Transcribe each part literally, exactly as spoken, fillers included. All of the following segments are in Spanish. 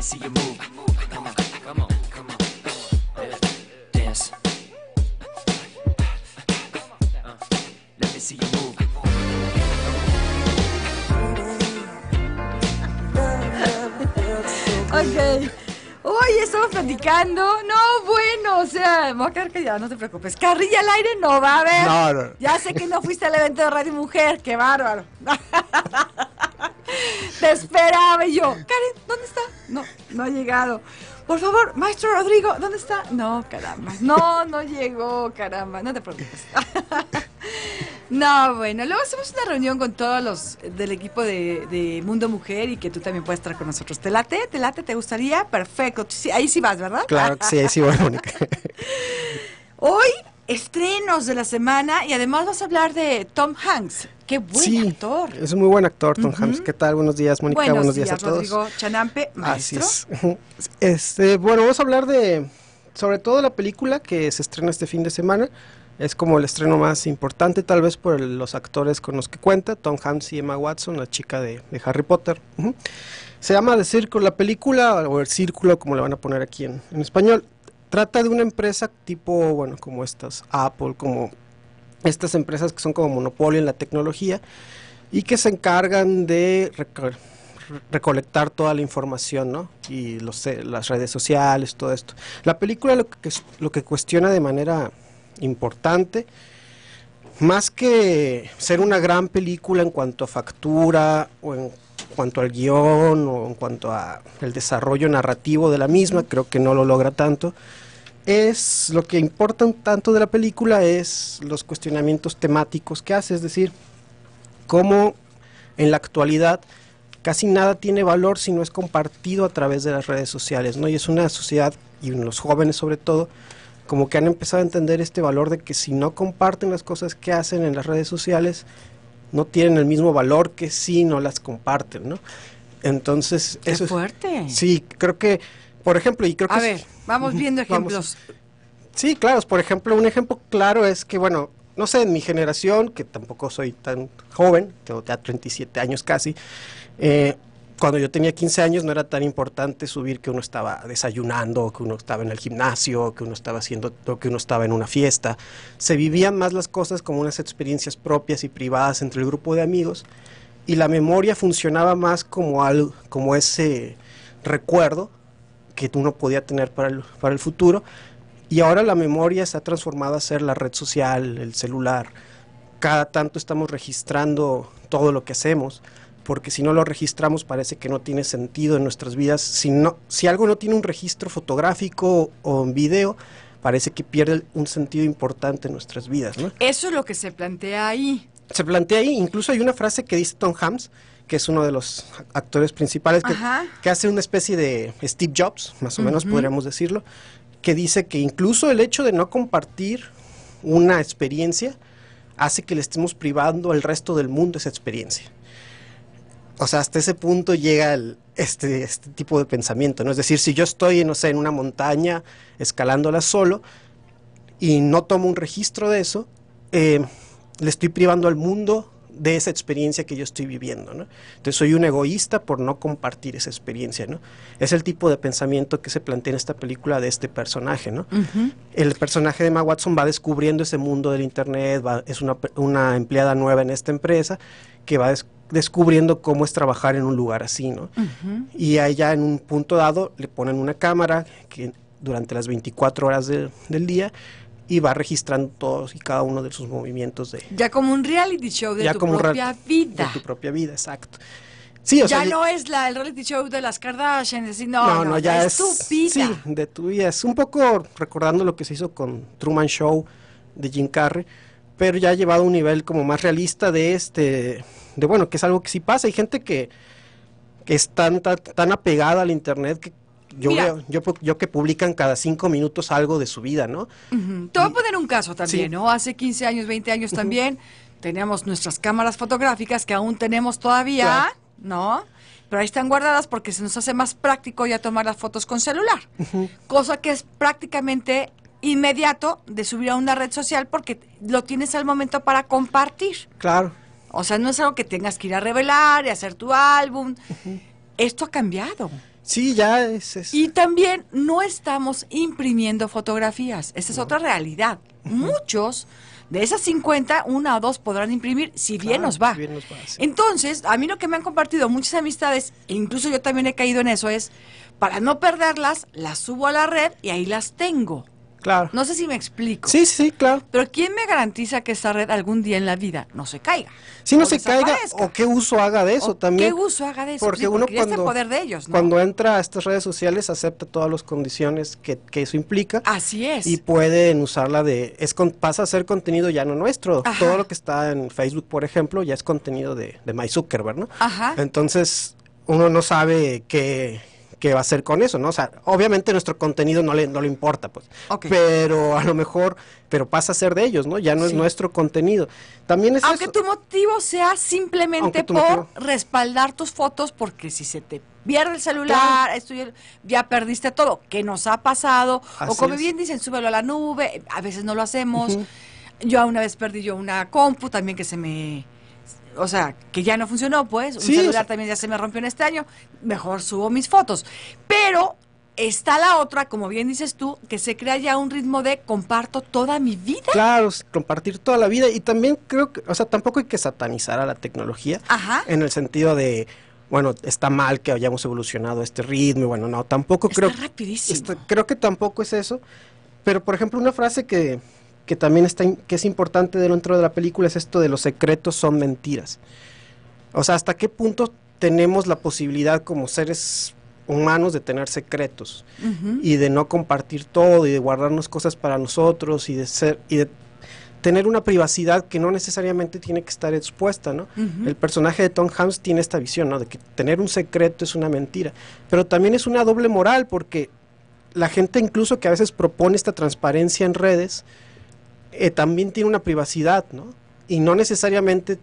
see you move. Come on, come on, come on. Dance. Uh, let me see you move. Ok. Oye, estamos platicando. No, bueno, o sea, me voy a quedar callada, no te preocupes. Carrilla al aire no va a haber. No, no. Ya sé que no fuiste al evento de Radio Mujer, qué bárbaro. Te esperaba y yo, Karen, ¿dónde está? No, no ha llegado. Por favor, maestro Rodrigo, ¿dónde está? No, caramba. No, no llegó, caramba. No te preocupes. No, bueno, luego hacemos una reunión con todos los del equipo de, de Mundo Mujer y que tú también puedes estar con nosotros. ¿Te late? ¿Te late? ¿Te gustaría? Perfecto. Sí, ahí sí vas, ¿verdad? Claro que sí, ahí sí voy, Mónica. Hoy, estrenos de la semana y además vas a hablar de Tom Hanks. ¡Qué buen Sí, actor! es un muy buen actor, Tom Ujú. Hanks. ¿Qué tal? Buenos días, Mónica. Buenos, Buenos días, días, a todos. Rodrigo Chanampe, maestro. Así es. Este, bueno, vamos a hablar de, sobre todo, la película que se estrena este fin de semana. Es como el estreno más importante, tal vez por el- los actores con los que cuenta, Tom Hanks y Emma Watson, la chica de, de Harry Potter. Ujú. Se llama The Circle, la película, o El Círculo, como le van a poner aquí en, en español. Trata de una empresa tipo, bueno, como estas, Apple, como estas empresas que son como monopolio en la tecnología y que se encargan de reco- re- recolectar toda la información, ¿no? Y los, eh, las redes sociales, todo esto. La película lo que, lo que cuestiona de manera importante, más que ser una gran película en cuanto a factura o en cuanto al guión o en cuanto a el desarrollo narrativo de la misma, creo que no lo logra tanto. Es lo que importa un tanto de la película es los cuestionamientos temáticos que hace, es decir, cómo en la actualidad casi nada tiene valor si no es compartido a través de las redes sociales, ¿no? Y es una sociedad, y los jóvenes sobre todo, como que han empezado a entender este valor de que si no comparten las cosas que hacen en las redes sociales, no tienen el mismo valor que si no las comparten, ¿no? Entonces, ¡Qué eso es- fuerte! sí, creo que, por ejemplo, y creo que A es- ver, vamos viendo Vamos. ejemplos. Sí, claro, por ejemplo, un ejemplo claro es que, bueno, no sé, en mi generación, que tampoco soy tan joven, tengo ya treinta y siete años casi, eh, cuando yo tenía quince años no era tan importante subir que uno estaba desayunando, que uno estaba en el gimnasio, que uno estaba haciendo, o que uno estaba en una fiesta. Se vivían más las cosas como unas experiencias propias y privadas entre el grupo de amigos, y la memoria funcionaba más como, algo, como ese recuerdo que uno podía tener para el, para el futuro. Y ahora la memoria se ha transformado a ser la red social, el celular. Cada tanto estamos registrando todo lo que hacemos, porque si no lo registramos parece que no tiene sentido en nuestras vidas. Si, no, si algo no tiene un registro fotográfico o en video, parece que pierde un sentido importante en nuestras vidas, ¿no? Eso es lo que se plantea ahí. Se plantea ahí, incluso hay una frase que dice Tom Hanks, que es uno de los actores principales, que, Ajá. que hace una especie de Steve Jobs, más o menos Ujú. podríamos decirlo, que dice que incluso el hecho de no compartir una experiencia hace que le estemos privando al resto del mundo esa experiencia. O sea, hasta ese punto llega el, este, este tipo de pensamiento, ¿no? Es decir, si yo estoy, no sé, en una montaña escalándola solo y no tomo un registro de eso, eh, le estoy privando al mundo de esa experiencia que yo estoy viviendo, ¿no? Entonces soy un egoísta por no compartir esa experiencia, ¿no? Es el tipo de pensamiento que se plantea en esta película de este personaje, ¿no? Ujú. El personaje de Emma Watson va descubriendo ese mundo del internet, va, es una, una empleada nueva en esta empresa que va des, descubriendo cómo es trabajar en un lugar así, ¿no? Ujú. Y a ella en un punto dado le ponen una cámara que durante las veinticuatro horas de, del día y va registrando todos y cada uno de sus movimientos de, Ya como un reality show de ya tu como un propia ra- vida. de tu propia vida, exacto. Sí, o ya sea, no es la, el reality show de las Kardashian, así, no, no, ya es tu vida. Sí, de tu vida. Es un poco recordando lo que se hizo con Truman Show de Jim Carrey, pero ya ha llevado a un nivel como más realista de este, de bueno, que es algo que sí pasa. Hay gente que, que es tan, tan, tan apegada al internet que yo Mira. veo, yo, yo que publican cada cinco minutos algo de su vida, ¿no? Ujú. Te voy a poner un caso también, Sí. ¿no? Hace quince años, veinte años también, teníamos nuestras cámaras fotográficas que aún tenemos todavía, Claro. ¿no? Pero ahí están guardadas porque se nos hace más práctico ya tomar las fotos con celular. Cosa que es prácticamente inmediato de subir a una red social porque lo tienes al momento para compartir. Claro. O sea, no es algo que tengas que ir a revelar y hacer tu álbum. Esto ha cambiado. Sí, ya es... es- Y también no estamos imprimiendo fotografías. Esa es otra realidad. Muchos de esas cincuenta, una o dos podrán imprimir, si bien Claro, nos va. si bien nos va, sí. Entonces, a mí lo que me han compartido muchas amistades, e incluso yo también he caído en eso, es, para no perderlas, las subo a la red y ahí las tengo. Claro. No sé si me explico. Sí, sí, sí, claro. Pero ¿quién me garantiza que esa red algún día en la vida no se caiga? Si no O se caiga, desaparezca? o qué uso haga de eso ¿O también. ¿Qué uso haga de eso? Porque Sí, uno ya está en cuando, poder de ellos, ¿no? cuando entra a estas redes sociales acepta todas las condiciones que, que eso implica. Así es. Y pueden usarla de... es con- pasa a ser contenido ya no nuestro. Ajá. Todo lo que está en Facebook, por ejemplo, ya es contenido de, de Mark Zuckerberg, ¿no? Ajá. Entonces, uno no sabe qué, qué va a hacer con eso, ¿no? O sea, obviamente nuestro contenido no le, no le importa, pues. Ok. Pero a lo mejor, pero pasa a ser de ellos, ¿no? Ya no es Sí. nuestro contenido. También es Aunque eso. tu motivo sea simplemente Aunque tu por motivo- respaldar tus fotos, porque si se te pierde el celular, esto ya, ya perdiste todo, que nos ha pasado, o Así como es. bien dicen, súbelo a la nube, a veces no lo hacemos. Ujú. Yo una vez perdí yo una compu también que se me, o sea, que ya no funcionó, pues, un Sí, o celular sea- también ya se me rompió en este año, mejor subo mis fotos. Pero está la otra, como bien dices tú, que se crea ya un ritmo de comparto toda mi vida. Claro, s- compartir toda la vida. Y también creo que, o sea, tampoco hay que satanizar a la tecnología. Ajá. En el sentido de, bueno, está mal que hayamos evolucionado a este ritmo. Y bueno, no, tampoco Está creo... rapidísimo. Está- creo que tampoco es eso. Pero, por ejemplo, una frase que, que también está in- que es importante dentro de la película es esto de los secretos son mentiras. O sea, ¿hasta qué punto tenemos la posibilidad como seres humanos de tener secretos Ujú. y de no compartir todo y de guardarnos cosas para nosotros y de ser y de tener una privacidad que no necesariamente tiene que estar expuesta, ¿no? Ujú. El personaje de Tom Hanks tiene esta visión, ¿no? De que tener un secreto es una mentira, pero también es una doble moral porque la gente incluso que a veces propone esta transparencia en redes eh, también tiene una privacidad, ¿no? Y no necesariamente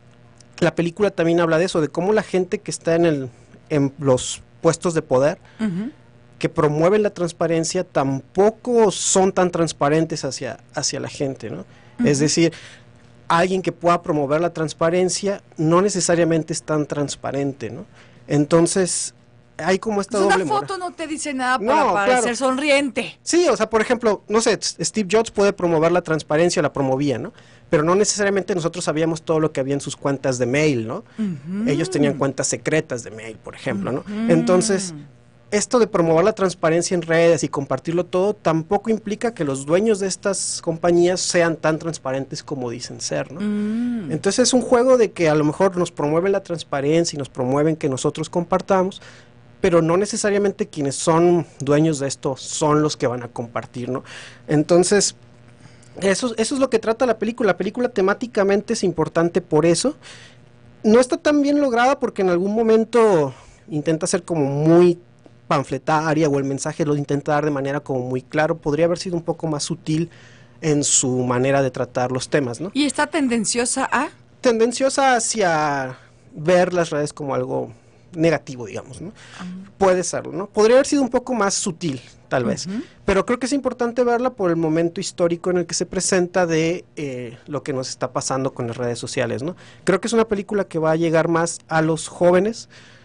la película también habla de eso, de cómo la gente que está en el en los puestos de poder Ujú. que promueven la transparencia tampoco son tan transparentes hacia, hacia la gente, ¿no? Es Ujú. decir, alguien que pueda promover la transparencia no necesariamente es tan transparente, ¿no? Entonces, hay como esta Pues doble una moral. foto no te dice nada No, para parecer claro. sonriente. Sí, o sea, por ejemplo, no sé, Steve Jobs puede promover la transparencia, la promovía, ¿no? Pero no necesariamente nosotros sabíamos todo lo que había en sus cuentas de mail, ¿no? Ujú. Ellos tenían cuentas secretas de mail, por ejemplo, ¿no? Ujú. Entonces, esto de promover la transparencia en redes y compartirlo todo tampoco implica que los dueños de estas compañías sean tan transparentes como dicen ser, ¿no? Mm. Entonces es un juego de que a lo mejor nos promueven la transparencia y nos promueven que nosotros compartamos, pero no necesariamente quienes son dueños de esto son los que van a compartir, ¿no? Entonces, eso, eso es lo que trata la película. La película temáticamente es importante por eso. No está tan bien lograda porque en algún momento intenta ser como muy panfletaria o el mensaje lo intenta dar de manera como muy claro. Podría haber sido un poco más sutil en su manera de tratar los temas, ¿no? Y está tendenciosa a... Tendenciosa hacia ver las redes como algo negativo, digamos, ¿no? Puede serlo, ¿no? Podría haber sido un poco más sutil, tal vez, Ujú. pero creo que es importante verla por el momento histórico en el que se presenta de eh, lo que nos está pasando con las redes sociales, ¿no? Creo que es una película que va a llegar más a los jóvenes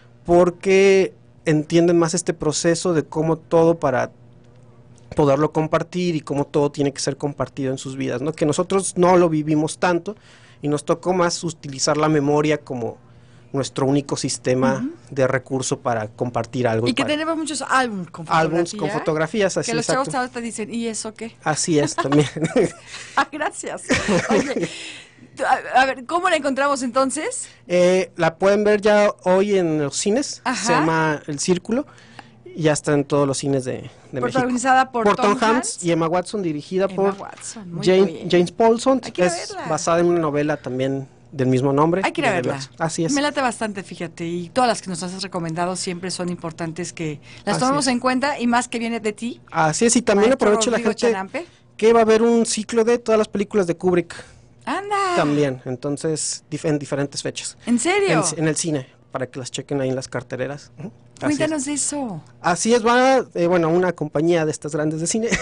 porque entienden más este proceso de cómo todo para poderlo compartir y cómo todo tiene que ser compartido en sus vidas, ¿no? Que nosotros no lo vivimos tanto y nos tocó más utilizar la memoria como nuestro único sistema Ujú. de recurso para compartir algo. Y que para- tenemos muchos álbumes con fotografía. álbums con fotografías, así Que los exacto. chavos ahorita dicen, ¿y eso qué? Así es también. Ah, gracias. Oye, tú, a, a ver, ¿cómo la encontramos entonces? Eh, la pueden ver ya hoy en los cines. Ajá. Se llama El Círculo. Y ya está en todos los cines de, de México. Protagonizada por, Por Tom, Tom Hanks Hanks y Emma Watson, dirigida Emma por Watson, muy James, bien. James Paulson. Hay que ir a Es verla. basada en una novela también del mismo nombre. Hay que ir a de verla. Watson. Así es. Me late bastante, fíjate, y todas las que nos has recomendado siempre son importantes que las Así tomemos es. en cuenta y más que viene de ti. Así es, y también Maestro aprovecho la Rodrigo gente Chanampe. que va a haber un ciclo de todas las películas de Kubrick Anda. también, entonces dif- en diferentes fechas. ¿En serio? En, en el cine, para que las chequen ahí en las carteleras. Ujú. Así es. Cuéntanos de eso. Así es, va, eh, bueno, una compañía de estas grandes de cine,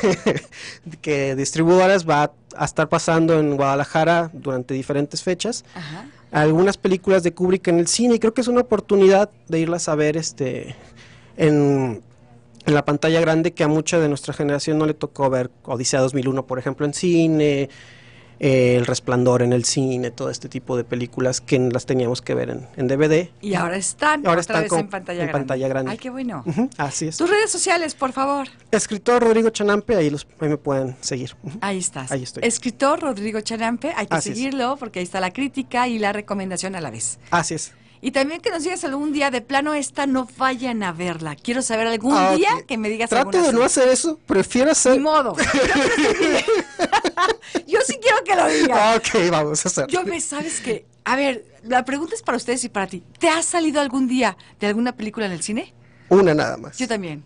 que distribuidoras va a estar pasando en Guadalajara durante diferentes fechas. Ajá. Algunas películas de Kubrick en el cine y creo que es una oportunidad de irlas a ver este en, en la pantalla grande, que a mucha de nuestra generación no le tocó ver Odisea dos mil uno, por ejemplo, en cine, eh, El Resplandor en el cine, todo este tipo de películas que las teníamos que ver en, en D V D. Y ahora están, Ahora otra están vez con- en pantalla en grande. pantalla grande. Ay, qué bueno. Ujú, así es. Tus redes sociales, por favor. Escritor Rodrigo Chanampe, ahí, los, ahí me pueden seguir. Ujú. Ahí estás. Ahí estoy. Escritor Rodrigo Chanampe, hay que Así es. seguirlo porque ahí está la crítica y la recomendación a la vez. Así es. Y también que nos digas algún día, de plano esta, no vayan a verla. Quiero saber algún Ah, día ok. que me digas Trate alguna de no sí. hacer eso, prefiero hacer... Ni modo. Yo, preferiré- Yo sí quiero que lo digas. Ah, ok, vamos a hacer. Yo me, ¿sabes qué? A ver, la pregunta es para ustedes y para ti. ¿Te ha salido algún día de alguna película en el cine? Una nada más. Yo también.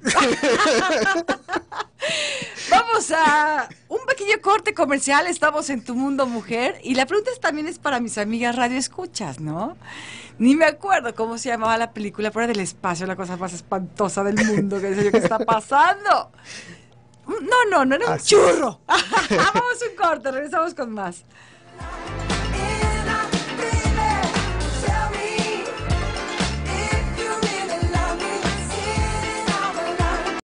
Vamos a un pequeño corte comercial. Estamos en Tu Mundo Mujer. Y la pregunta es- también es para mis amigas Radio Escuchas, ¿no? Ni me acuerdo cómo se llamaba la película, pero era del espacio, la cosa más espantosa del mundo. ¿Qué sé yo qué está pasando? No, no, no era un Así es. churro. Vamos a un corte, regresamos con más.